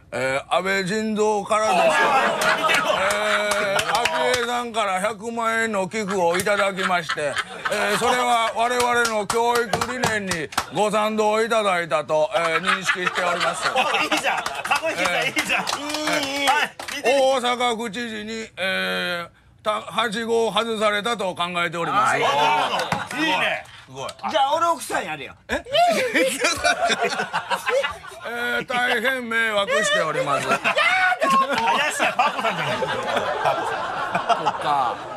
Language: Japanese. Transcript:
安倍晋三からです。昭恵さんから100万円の寄付をいただきまして、それは我々の教育理念にご賛同いただいたと、認識しております。 いいじゃん、かごいけさん、いいじゃん。 大阪府知事に、はしごを外されたと考えております。いいね。すごい。じゃあ俺奥さんやるよ。 大変迷惑しております。 林家パー子さんじゃない。